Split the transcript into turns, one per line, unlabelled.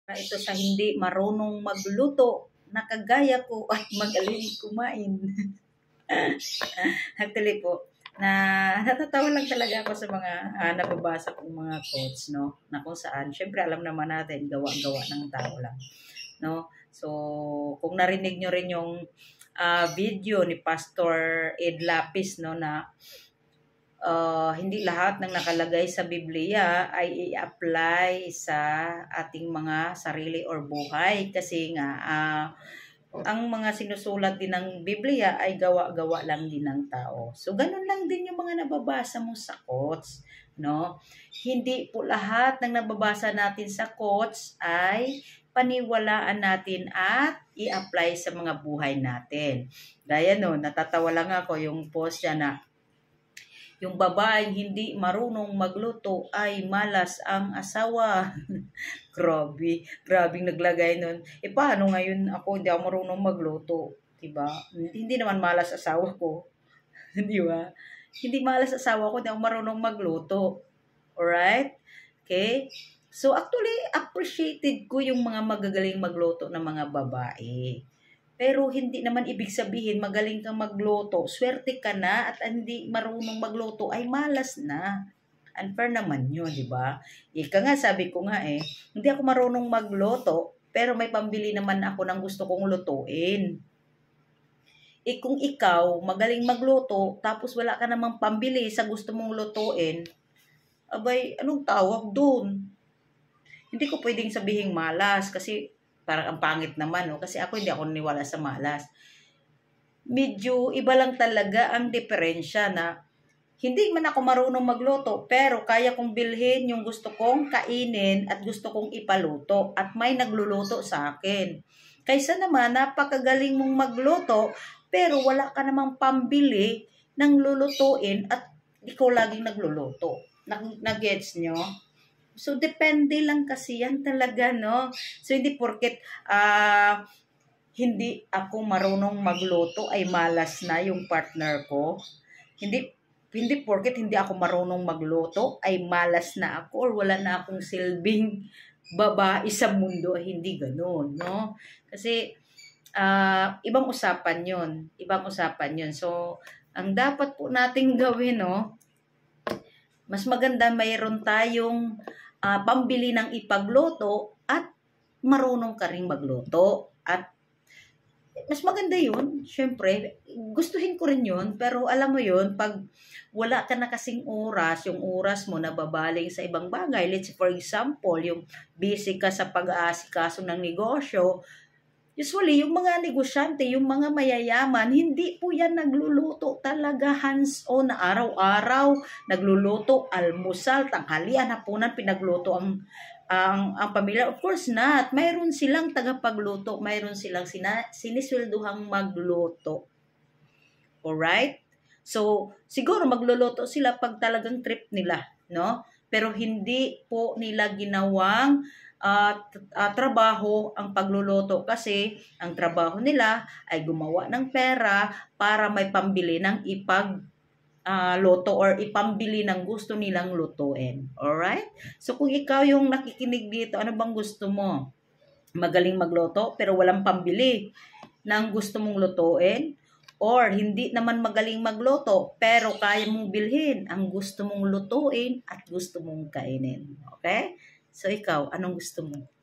Ito sa hindi marunong magluto na kagaya ko at magaling kumain. Actually po, na natatawa lang talaga ako sa mga nababasa kong mga quotes, no? Na kung saan, syempre alam naman natin, gawa-gawa ng tao lang, no? So, kung narinig nyo rin yung video ni Pastor Ed Lapis, no, na hindi lahat ng nakalagay sa Biblia ay i-apply sa ating mga sarili or buhay. Kasi nga, ang mga sinusulat din ng Biblia ay gawa-gawa lang din ng tao. So, ganun lang din yung mga nababasa mo sa quotes. No? Hindi po lahat ng nababasa natin sa quotes ay paniwalaan natin at i-apply sa mga buhay natin. Gaya no, natatawa lang ako yung post niya na yung babaeng hindi marunong magluto ay malas ang asawa. Grabe naglagay nun. Paano ngayon ako hindi ako marunong magluto? Diba? Hindi naman malas asawa ko. Di ba? Hindi malas asawa ko, hindi ako marunong magluto. Alright? Okay? So actually, appreciated ko yung mga magagaling magluto ng mga babae. Pero hindi naman ibig sabihin magaling kang magluto, swerte ka na at hindi marunong magluto ay malas na. Unfair naman yun, di ba? Ika nga, sabi ko nga hindi ako marunong magluto, pero may pambili naman ako ng gusto kong lutuin. Kung ikaw magaling magluto, tapos wala ka namang pambili sa gusto mong lutuin, abay, anong tawag dun? Hindi ko pwedeng sabihin malas kasi parang ang pangit naman, no? Kasi ako hindi ako naniwala sa malas. Medyo iba lang talaga ang diferensya na hindi man ako marunong magluto, pero kaya kong bilhin yung gusto kong kainin at gusto kong ipaluto at may nagluluto sa akin. Kaysa naman, napakagaling mong magluto, pero wala ka namang pambili ng lulutuin at ikaw laging nagluluto. Nag-gets nyo? So, depende lang kasi yan talaga, no? So, hindi porket hindi ako marunong magluto ay malas na yung partner ko. Hindi porket hindi ako marunong magluto ay malas na ako or wala na akong silbing babae sa mundo. Hindi ganoon, no? Kasi, ibang usapan yun. Ibang usapan yun. So, ang dapat po nating gawin, no? Mas maganda mayroon tayong pambili ng ipagluto at marunong ka rin magluto. At mas maganda yun, syempre, gustuhin ko rin yun, pero alam mo yun, pag wala ka na kasing oras, yung oras mo nababaling sa ibang bagay, let's say for example, yung busy ka sa pag-aasikaso ng negosyo, usually, yung mga negosyante, yung mga mayayaman, hindi po yan nagluluto talaga hands-on na araw-araw. Nagluluto, almusal, tanghalian, hapunan, pinagluto ang pamilya. Of course not. Mayroon silang tagapagluto. Mayroon silang siniswelduhang magluto. Alright? So, siguro magluluto sila pag talagang trip nila, no? Pero hindi po nila ginawang trabaho ang pagluluto kasi ang trabaho nila ay gumawa ng pera para may pambili ng luto or ipambili ng gusto nilang lutuin. Alright? So kung ikaw yung nakikinig dito, ano bang gusto mo? Magaling magluto pero walang pambili ng gusto mong lutuin? Or hindi naman magaling magluto pero kaya mong bilhin ang gusto mong lutuin at gusto mong kainin. Okay? So ikaw, anong gusto mo?